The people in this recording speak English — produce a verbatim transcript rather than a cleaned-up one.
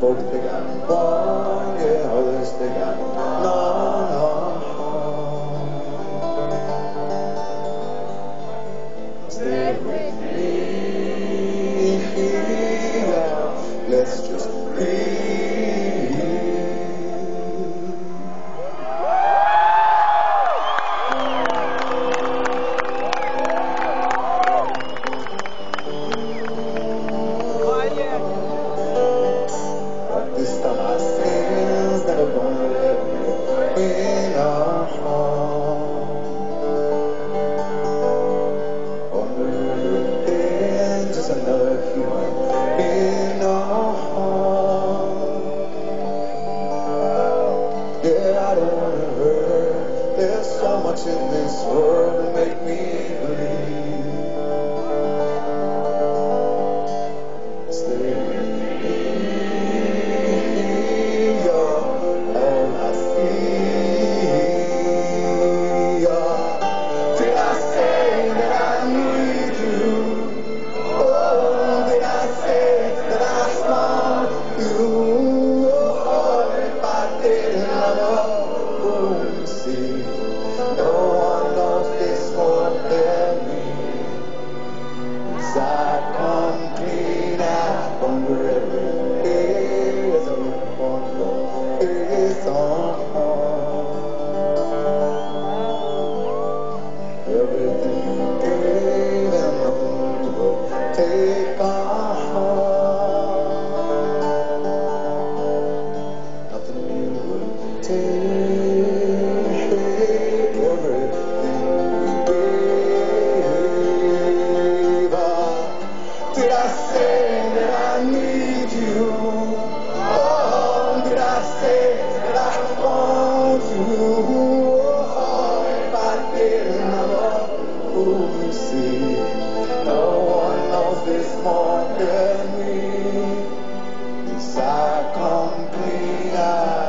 Folks, they got one, yeah, others, they got none. Stay with me, let's just breathe. But this time our sins never gonna let me in our home. On the river again, just another human in our home. Yeah, I don't wanna hurt. There's so much in this world to make me believe. Stay with me, you're all I see. Did I say that I need you? Oh, did I say that I want you? Oh, if I didn't love, oh, you see, no one knows this more than me. Inside complete, I wonder every day as I look on your face on home. Everything you gave and nothing you will take on home. Nothing you will take. Everything you gave. Did I say that I need you? Oh, did I say that I want you? Oh, if I didn't love, oh, you see, no one knows this more than me. Yes, I complete. I